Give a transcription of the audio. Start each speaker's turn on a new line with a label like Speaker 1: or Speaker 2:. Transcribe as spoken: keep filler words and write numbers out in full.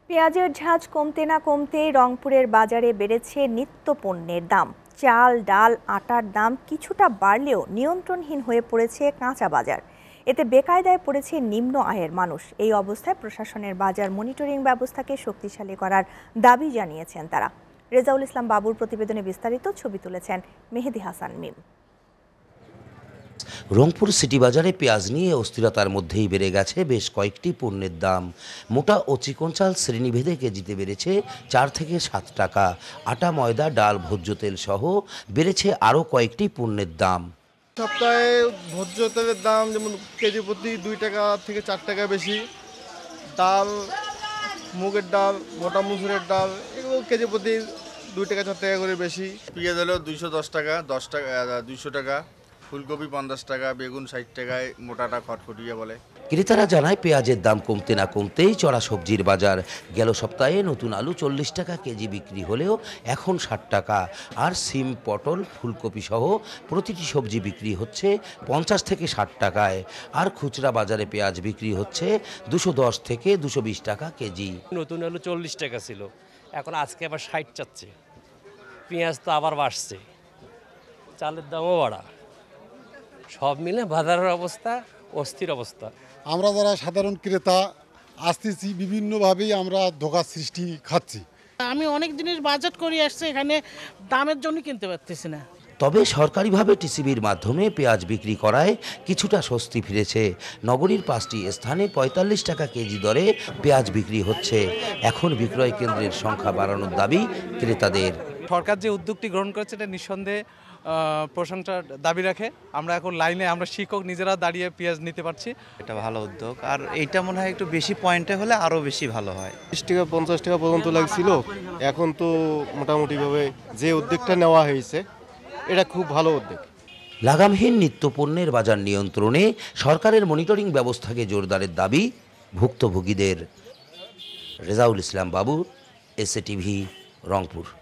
Speaker 1: পেঁয়াজের ঝাঁজ কমতে না কমতেই রংপুরের বাজারে বেড়েছে নিত্য পণ্যের দাম। চাল, ডাল, আটার দাম কিছুটা বাড়লেও নিয়ন্ত্রণহীন হয়ে পড়েছে কাঁচা বাজার। এতে বেকায়দায় পড়েছে নিম্ন আয়ের মানুষ। এই অবস্থায় প্রশাসনের বাজার মনিটরিং ব্যবস্থাকে শক্তিশালী করার দাবি জানিয়েছেন তারা। রেজাউল ইসলাম বাবুর প্রতিবেদনে বিস্তারিত, ছবি তুলেছেন মেহেদি হাসান মিম।
Speaker 2: রংপুর সিটি বাজারে পেঁয়াজ নিয়ে অস্থিরতার মধ্যেই বেড়ে গেছে বেশ কয়েকটি পণ্যের দাম। মোটা ও চিকন চাল শ্রেণীভেদে কেজিতে বেড়েছে চার থেকে সাত টাকা। আটা, ময়দা, ডাল, ভোজ্য তেল সহ বেড়েছে আরও কয়েকটি পণ্যের দাম।
Speaker 3: সপ্তাহে ভোজ্য তেলের দাম যেমন কেজি প্রতি দুই টাকা থেকে চার টাকা বেশি। ডাল, মুগের ডাল, মোটা মুসুরের ডাল এগুলো কেজি প্রতি দুই টাকা চার টাকা করে বেশি।
Speaker 4: পেঁয়াজ হলো দুইশো দশ টাকা, দশ টাকা দুইশো টাকা, ফুলকপি পঞ্চাশ টাকা, বেগুন ষাট টাকায়, মোটাটা খটখটিয়ে বলে।
Speaker 2: ক্রেতারা জানায় পেঁয়াজের দাম কমতে না কমতেই চড়া সবজির বাজার। গেল সপ্তাহে নতুন আলু চল্লিশ টাকা কেজি বিক্রি হলেও এখন ষাট টাকা। আর সিম, পটল, ফুলকপি সহ প্রতিটি সবজি বিক্রি হচ্ছে পঞ্চাশ থেকে ষাট টাকায়। আর খুচরা বাজারে পেঁয়াজ বিক্রি হচ্ছে দুশো দশ থেকে দুশো বিশ টাকা কেজি।
Speaker 5: নতুন আলু চল্লিশ টাকা ছিল, এখন আজকে আবার ষাট চাচ্ছে। পেঁয়াজ তো আবার বাড়ছে, চালের দামও বাড়া। সব মিলে বাজারের অবস্থা অস্থির অবস্থা।
Speaker 6: আমরা যারা সাধারণ ক্রেতা আসতেছি, বিভিন্নভাবেই আমরা ধোঁকা সৃষ্টি খাচ্ছি।
Speaker 7: আমি অনেক জিনিস বাজেট করে আসছি, এখানে দামের জন্য কিনতে পারতেছি না।
Speaker 2: তবে সরকারিভাবে টিসিবির মাধ্যমে পেঁয়াজ বিক্রি করায় কিছুটা স্বস্তি ফিরেছে। নগরীর পাঁচটি স্থানে পঁয়তাল্লিশ টাকা কেজি দরে পেঁয়াজ বিক্রি হচ্ছে। এখন বিক্রয় কেন্দ্রের সংখ্যা বাড়ানোর দাবি ক্রেতাদের।
Speaker 8: সরকার যে উদ্যোগটি গ্রহণ করেছে এটা নিঃসন্দেহে প্রশংসার দাবি রাখে। আমরা এখন লাইনে, আমরা শিক্ষক নিজেরা দাঁড়িয়ে পেঁয়াজ নিতে পারছি।
Speaker 9: এটা ভালো উদ্যোগ, আর এইটা মনে হয় একটু বেশি পয়েন্টে হলে আরও বেশি ভালো হয়।
Speaker 3: বিশ টাকা পঞ্চাশ টাকা পর্যন্ত লাগছিল, এখন তো মোটামুটিভাবে যে উদ্যোগটা নেওয়া হয়েছে এটা খুব ভালো উদ্যোগ।
Speaker 2: লাগামহীন নিত্যপণ্যের বাজার নিয়ন্ত্রণে সরকারের মনিটরিং ব্যবস্থাকে জোরদারের দাবি ভুক্তভোগীদের। রেজাউল ইসলাম বাবু, এসএ টিভি, রংপুর।